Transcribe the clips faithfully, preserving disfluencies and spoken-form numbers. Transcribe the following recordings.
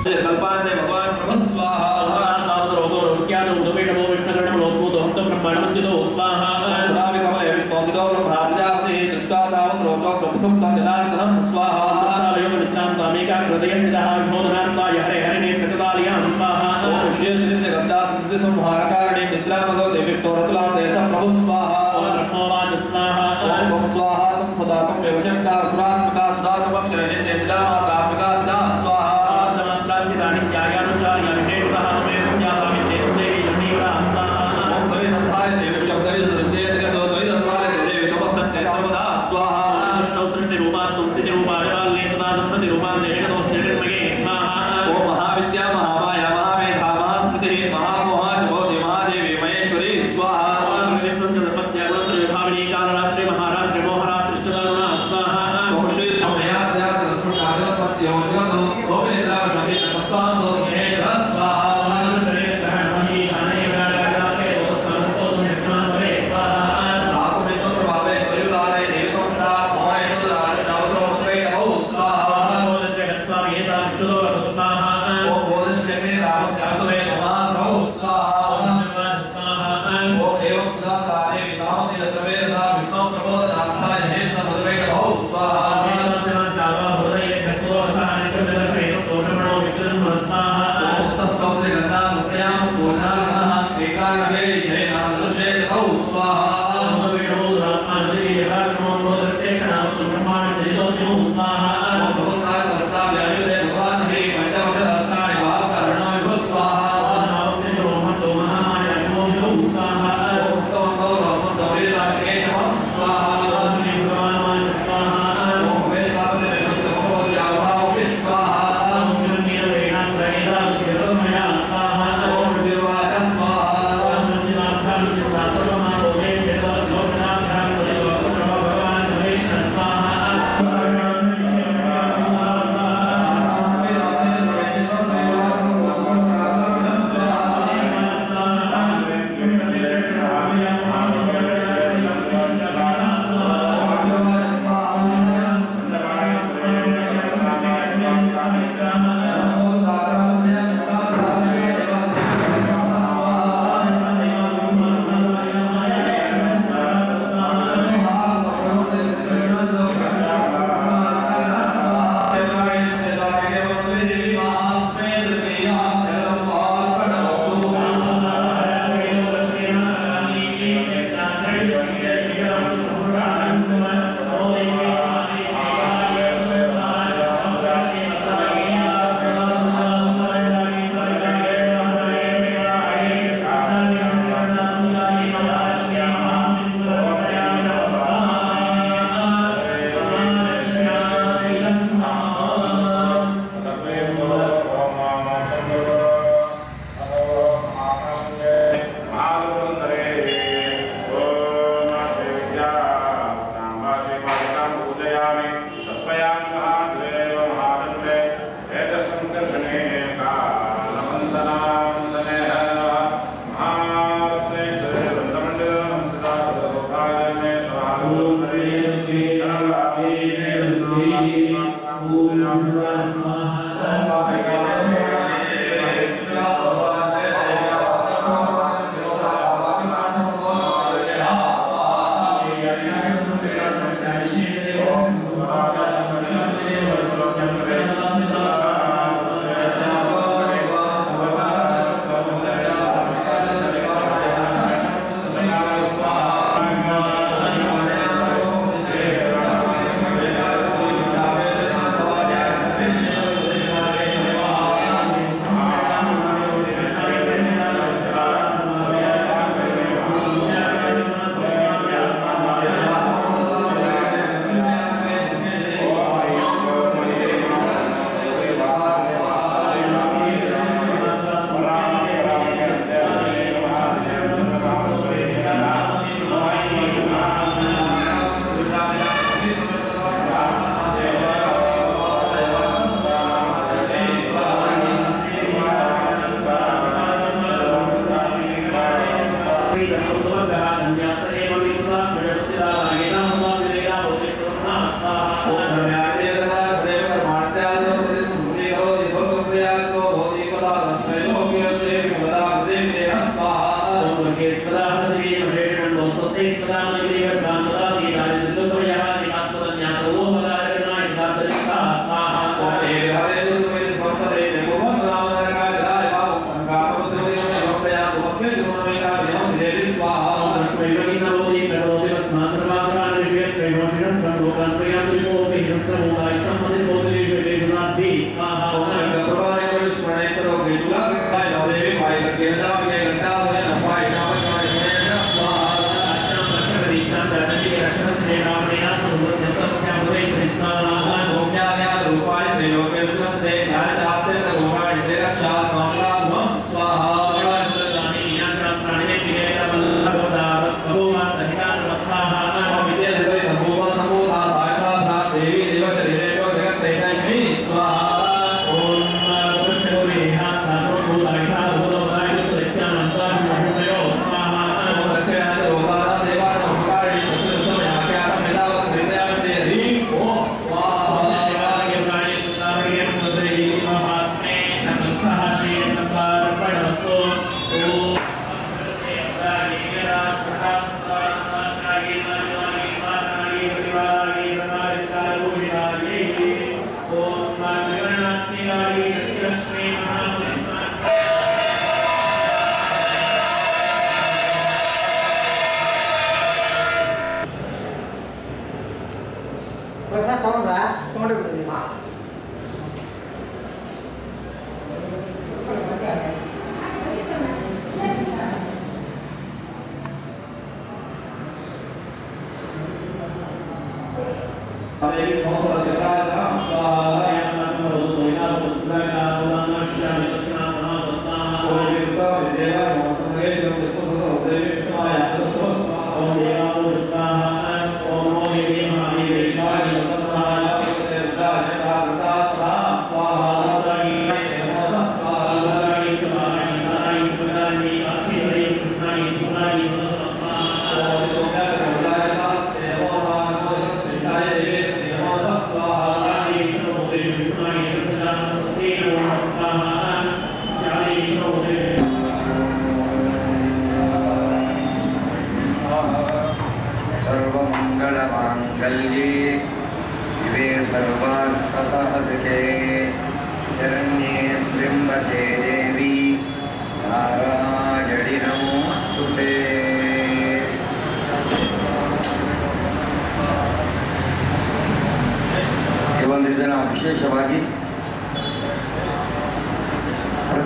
कल्पांते भगवान प्रभु स्वाहा तावतरोतो रुक्यातो उदवेटमो विष्णुकर्णम लोकूतो हंतो ब्रह्मांडमज्जितो स्वाहा सदावि कमले विष्णुसितो ब्रह्मार्जापति कृष्णातावतरोतो प्रभुसुप्तं जलार्दनं स्वाहा तालयोग निद्रां तामेका हृदयस्थितः विमोदनान्ताय हरे हरे नेत्रकतालयां स्वाहा ओम श्रीश्रीते गन्धात् संहारकारणे निद्रामगो देविष्णोरतुलां देश प्रभु स्वाहा ओम ब्रह्मवाच स्वाहा ओम स्वाहा तं सदातं व्यवशक्ता सुरात्मका सुदात्मक शरणे निद्रामातात्मका सदा स्वाहा स्वाहा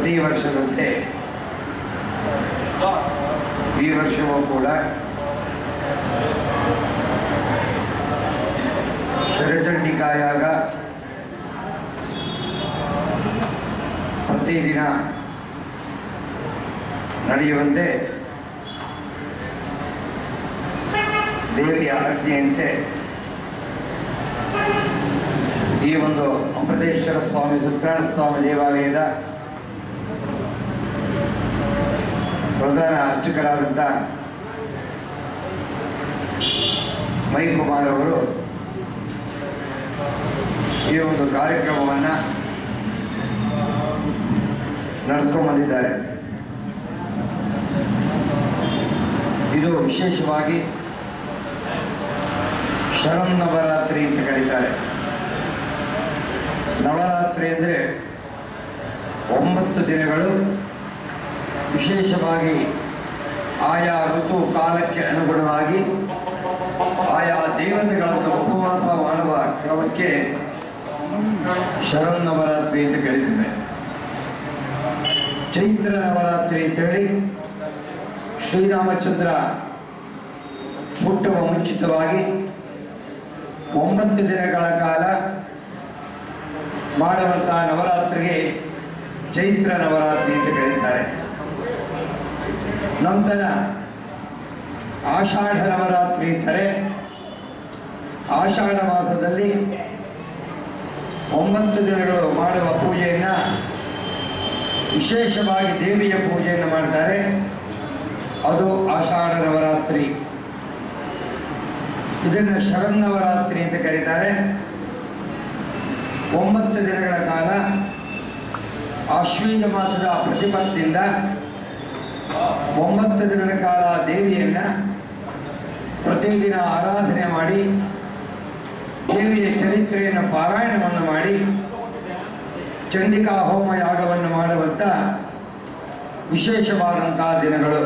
ಪ್ರತಿ ವರ್ಷದಂತೆ ಈ ವರ್ಷವೂ ಕೂಡ ಶರಚಂಡಿಕಾಯಾಗ ಪ್ರತಿದಿನ ನಡೆಯುವಂತೆ ದೇವಿಯ ಆಜ್ಞೆಯಂತೆ ಈ ಒಂದು ಅಮೃತೇಶ್ವರ ಸ್ವಾಮಿ ಸತ್ಯನಾರಾಯಣ ಸ್ವಾಮಿ ದೇವಾಲಯದ ಪ್ರಧಾನ ಅರ್ಚಕರಾದಂಥ ಮೈಕುಮಾರ್ ಅವರು ಈ ಒಂದು ಕಾರ್ಯಕ್ರಮವನ್ನು ನಡೆಸ್ಕೊಂಡು ಬಂದಿದ್ದಾರೆ. ಇದು ವಿಶೇಷವಾಗಿ ಶರನ್ನವರಾತ್ರಿ ಅಂತ ಕರೀತಾರೆ. ನವರಾತ್ರಿ ಅಂದರೆ ಒಂಬತ್ತು ದಿನಗಳು ವಿಶೇಷವಾಗಿ ಆಯಾ ಋತು ಕಾಲಕ್ಕೆ ಅನುಗುಣವಾಗಿ ಆಯಾ ದೇವತೆಗಳನ್ನು ಉಪವಾಸ ಮಾಡುವ ಕ್ರಮಕ್ಕೆ ಶರನ್ನವರಾತ್ರಿ ಅಂತ ಕರೀತಾರೆ. ಚೈತ್ರ ನವರಾತ್ರಿ ಅಂತೇಳಿ ಶ್ರೀರಾಮಚಂದ್ರ ಹುಟ್ಟುವ ಮುಂಚಿತವಾಗಿ ಒಂಬತ್ತು ದಿನಗಳ ಕಾಲ ಮಾಡುವಂತಹ ನವರಾತ್ರಿಗೆ ಚೈತ್ರ ನವರಾತ್ರಿ ಅಂತ ಕರೀತಾರೆ. ನಂತರ ಆಷಾಢ ನವರಾತ್ರಿ ಅಂತಾರೆ. ಆಷಾಢ ಮಾಸದಲ್ಲಿ ಒಂಬತ್ತು ದಿನಗಳು ಮಾಡುವ ಪೂಜೆಯನ್ನು ವಿಶೇಷವಾಗಿ ದೇವಿಯ ಪೂಜೆಯನ್ನು ಮಾಡ್ತಾರೆ. ಅದು ಆಷಾಢ ನವರಾತ್ರಿ. ಇದನ್ನು ಶರನ್ನವರಾತ್ರಿ ಅಂತ ಕರೀತಾರೆ. ಒಂಬತ್ತು ದಿನಗಳ ಕಾಲ ಆಶ್ವೀಜ ಮಾಸದ ಪ್ರತಿಪತ್ತಿಂದ ಒಂಬತ್ತು ದಿನಗಳ ಕಾಲ ದೇವಿಯನ್ನು ಪ್ರತಿದಿನ ಆರಾಧನೆ ಮಾಡಿ ದೇವಿಯ ಚರಿತ್ರೆಯನ್ನು ಪಾರಾಯಣವನ್ನು ಮಾಡಿ ಚಂಡಿಕಾ ಹೋಮ ಯಾಗವನ್ನು ಮಾಡುವಂಥ ವಿಶೇಷವಾದಂತಹ ದಿನಗಳು.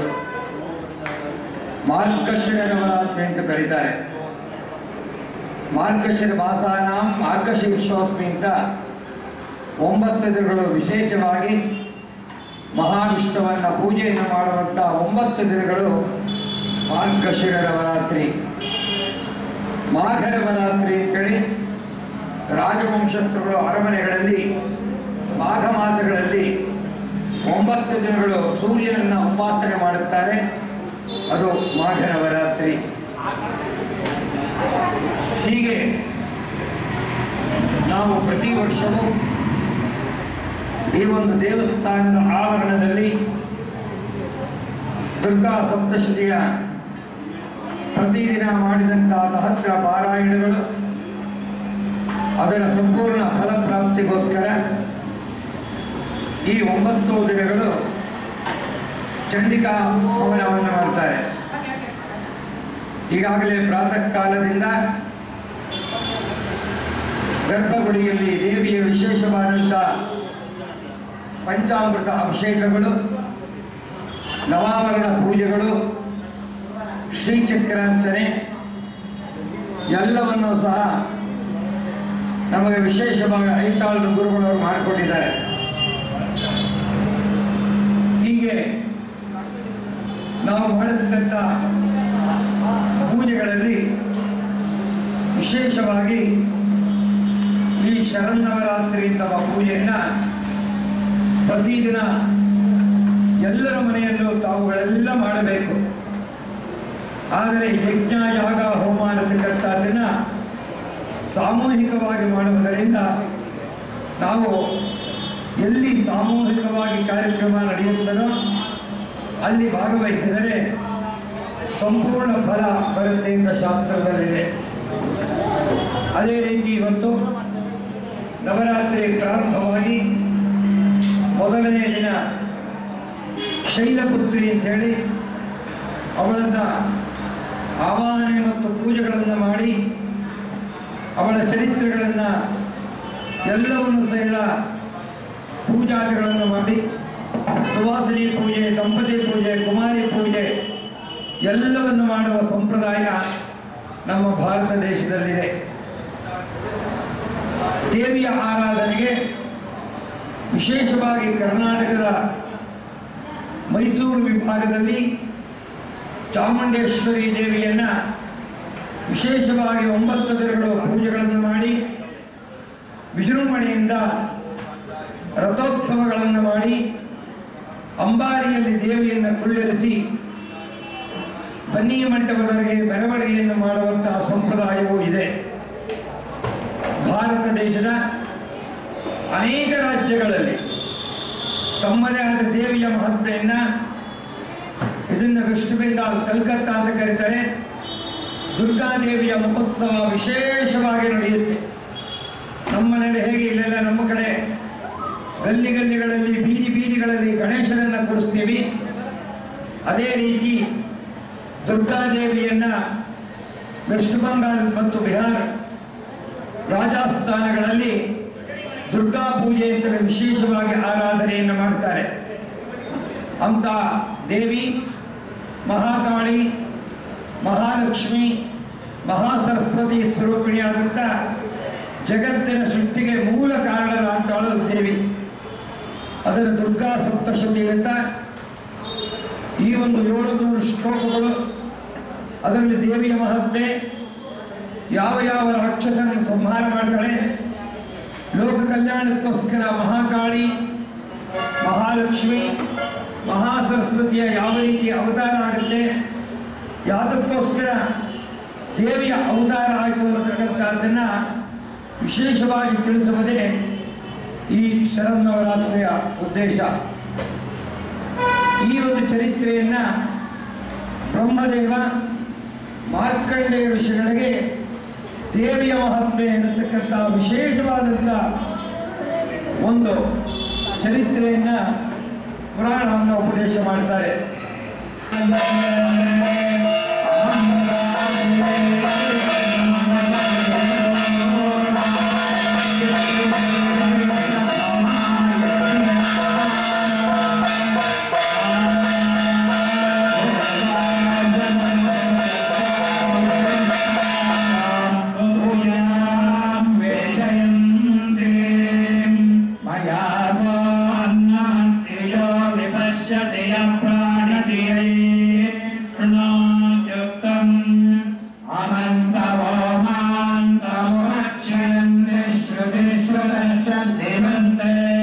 ಮಾರ್ಗಶಿರ ನವರಾತ್ರಿ ಅಂತ ಕರೀತಾರೆ. ಮಾರ್ಗಶಿರ ಮಾಸಾನಾಂ ಮಾರ್ಗಶೀರ್ಷೋಸ್ಮಿ ಅಂತ ಒಂಬತ್ತು ದಿನಗಳು ವಿಶೇಷವಾಗಿ ಮಹಾವಿಷ್ಣುವನ್ನ ಪೂಜೆಯನ್ನು ಮಾಡುವಂಥ ಒಂಬತ್ತು ದಿನಗಳು ಮಾರ್ಗಶಿರ ನವರಾತ್ರಿ. ಮಾಘ ನವರಾತ್ರಿ ಅಂತೇಳಿ ರಾಜವಂಶಸ್ಥರುಗಳು ಅರಮನೆಗಳಲ್ಲಿ ಮಾಘ ಮಾಸಗಳಲ್ಲಿ ಒಂಬತ್ತು ದಿನಗಳು ಸೂರ್ಯನನ್ನು ಉಪಾಸನೆ ಮಾಡುತ್ತಾರೆ. ಅದು ಮಾಘ ನವರಾತ್ರಿ. ಹೀಗೆ ನಾವು ಪ್ರತಿ ವರ್ಷವೂ ಈ ಒಂದು ದೇವಸ್ಥಾನದ ಆವರಣದಲ್ಲಿ ದುರ್ಗಾ ಸಪ್ತಶತಿಯ ಪ್ರತಿದಿನ ಮಾಡಿದಂತಹ ಸಹಸ್ರ ಪಾರಾಯಣಗಳು ಅದರ ಸಂಪೂರ್ಣ ಫಲಪ್ರಾಪ್ತಿಗೋಸ್ಕರ ಈ ಒಂಬತ್ತು ದಿನಗಳು ಚಂಡಿಕಾ ಹವನವನ್ನು ಮಾಡ್ತಾರೆ. ಈಗಾಗಲೇ ಪ್ರಾತಃ ಕಾಲದಿಂದ ಗರ್ಭಗುಡಿಯಲ್ಲಿ ದೇವಿಯ ವಿಶೇಷವಾದಂಥ ಪಂಚಾಮೃತ ಅಭಿಷೇಕಗಳು, ನವಾವರಣ ಪೂಜೆಗಳು, ಶ್ರೀಚಕ್ರಾರ್ಚನೆ ಎಲ್ಲವನ್ನೂ ಸಹ ನಮಗೆ ವಿಶೇಷವಾಗಿ ಐತಾಳು ಗುರುಗಳವರು ಮಾಡಿಕೊಂಡಿದ್ದಾರೆ. ಹೀಗೆ ನಾವು ಮಾಡತಕ್ಕಂಥ ಪೂಜೆಗಳಲ್ಲಿ ವಿಶೇಷವಾಗಿ ಈ ಶರನ್ನವರಾತ್ರಿ ಎಂಬ ಪೂಜೆಯನ್ನು ಪ್ರತಿದಿನ ಎಲ್ಲರ ಮನೆಯಲ್ಲೂ ತಾವುಗಳೆಲ್ಲ ಮಾಡಬೇಕು. ಆದರೆ ಯಜ್ಞ ಯಾಗ ಹೋಮ ಅನ್ನತಕ್ಕಂಥದ್ದನ್ನು ಸಾಮೂಹಿಕವಾಗಿ ಮಾಡುವುದರಿಂದ ನಾವು ಎಲ್ಲಿ ಸಾಮೂಹಿಕವಾಗಿ ಕಾರ್ಯಕ್ರಮ ನಡೆಯುತ್ತದೋ ಅಲ್ಲಿ ಭಾಗವಹಿಸಿದರೆ ಸಂಪೂರ್ಣ ಫಲ ಬರುತ್ತೆ ಅಂತ ಶಾಸ್ತ್ರದಲ್ಲಿದೆ. ಅದೇ ರೀತಿ ಇವತ್ತು ನವರಾತ್ರಿ ಪ್ರಾರಂಭವಾಗಿ ಮೊದಲನೇ ದಿನ ಶೈಲಪುತ್ರಿ ಅಂತೇಳಿ ಅವಳನ್ನು ಆವಾಹನೆ ಮತ್ತು ಪೂಜೆಗಳನ್ನು ಮಾಡಿ ಅವಳ ಚರಿತ್ರೆಗಳನ್ನು ಎಲ್ಲವನ್ನು ಸಹಿತ ಪೂಜಾದಿಗಳನ್ನು ಮಾಡಿ ಸುವಾಸಿನಿ ಪೂಜೆ, ದಂಪತಿ ಪೂಜೆ, ಕುಮಾರಿ ಪೂಜೆ ಎಲ್ಲವನ್ನು ಮಾಡುವ ಸಂಪ್ರದಾಯ ನಮ್ಮ ಭಾರತ ದೇಶದಲ್ಲಿದೆ. ದೇವಿಯ ಆರಾಧನೆಗೆ ವಿಶೇಷವಾಗಿ ಕರ್ನಾಟಕದ ಮೈಸೂರು ವಿಭಾಗದಲ್ಲಿ ಚಾಮುಂಡೇಶ್ವರಿ ದೇವಿಯನ್ನ ವಿಶೇಷವಾಗಿ ಒಂಬತ್ತು ದಿನಗಳು ಪೂಜೆಗಳನ್ನು ಮಾಡಿ ವಿಜೃಂಭಣೆಯಿಂದ ರಥೋತ್ಸವಗಳನ್ನು ಮಾಡಿ ಅಂಬಾರಿಯಲ್ಲಿ ದೇವಿಯನ್ನು ಕುಳ್ಳಿರಿಸಿ ಬನ್ನಿ ಮಂಟಪದವರೆಗೆ ಮೆರವಣಿಗೆಯನ್ನು ಮಾಡುವಂತಹ ಸಂಪ್ರದಾಯವೂ ಇದೆ. ಭಾರತ ದೇಶದ ಅನೇಕ ರಾಜ್ಯಗಳಲ್ಲಿ ತಮ್ಮದೇ ಆದ ದೇವಿಯ ಮಹತ್ವೆಯನ್ನ, ಇದನ್ನು ವೆಸ್ಟ್ ಬೆಂಗಾಲ್ ಕಲ್ಕತ್ತಾ ಅಂತ ಕರೀತಾರೆ, ದುರ್ಗಾದೇವಿಯ ಮಹೋತ್ಸವ ವಿಶೇಷವಾಗಿ ನಡೆಯುತ್ತೆ. ನಮ್ಮನೇಲಿ ಹೇಗೆ ಇಲ್ಲೆಲ್ಲ ನಮ್ಮ ಕಡೆ ಗಲ್ಲಿ ಗಲ್ಲಿಗಳಲ್ಲಿ ಬೀದಿ ಬೀದಿಗಳಲ್ಲಿ ಗಣೇಶನನ್ನ ಕೂರಿಸ್ತೀವಿ, ಅದೇ ರೀತಿ ದುರ್ಗಾದೇವಿಯನ್ನ ವೆಸ್ಟ್ ಬೆಂಗಾಲ್ ಮತ್ತು ಬಿಹಾರ ರಾಜಸ್ಥಾನಗಳಲ್ಲಿ ದುರ್ಗಾ ಪೂಜೆ ಅಂತಲೇ ವಿಶೇಷವಾಗಿ ಆರಾಧನೆಯನ್ನು ಮಾಡ್ತಾರೆ. ಅಂತ ದೇವಿ ಮಹಾಕಾಳಿ, ಮಹಾಲಕ್ಷ್ಮಿ, ಮಹಾಸರಸ್ವತಿ ಸ್ವರೂಪಿಣಿಯಾದಂಥ ಜಗತ್ತಿನ ಸೃಷ್ಟಿಗೆ ಮೂಲ ಕಾರಣರಾಗ್ತಾಳು ದೇವಿ. ಅದರ ದುರ್ಗಾ ಸಪ್ತಶತಿ ಅಂತ ಈ ಒಂದು ಏಳು ನೂರು ಶ್ಲೋಕಗಳು, ಅದರಲ್ಲಿ ದೇವಿಯ ಮಹತ್ವೆ, ಯಾವ ಯಾವ ರಾಕ್ಷಸರನ್ನು ಸಂಹಾರ ಮಾಡ್ತಾಳೆ, ಲೋಕ ಕಲ್ಯಾಣಕ್ಕೋಸ್ಕರ ಮಹಾಕಾಳಿ, ಮಹಾಲಕ್ಷ್ಮಿ, ಮಹಾಸರಸ್ವತಿಯ ಯಾವ ರೀತಿ ಅವತಾರ ಆಗುತ್ತೆ, ಯಾವುದಕ್ಕೋಸ್ಕರ ದೇವಿಯ ಅವತಾರ ಆಯಿತು ಅನ್ನತಕ್ಕಂಥದ್ದನ್ನು ವಿಶೇಷವಾಗಿ ತಿಳಿಸುವುದೇ ಈ ಶರನ್ನವರಾತ್ರಿಯ ಉದ್ದೇಶ. ಈ ಒಂದು ಚರಿತ್ರೆಯನ್ನ ಬ್ರಹ್ಮದೇವ ಮಾರ್ಕಂಡೇಯ ಋಷಿಗಳಿಗೆ ದೇವಿಯ ಮಹಾತ್ಮೆ ಎನ್ನತಕ್ಕಂಥ ವಿಶೇಷವಾದಂಥ ಒಂದು ಚರಿತ್ರೆಯನ್ನ ಪುರಾಣವನ್ನು ಉಪದೇಶ ಮಾಡ್ತಾರೆ. Aman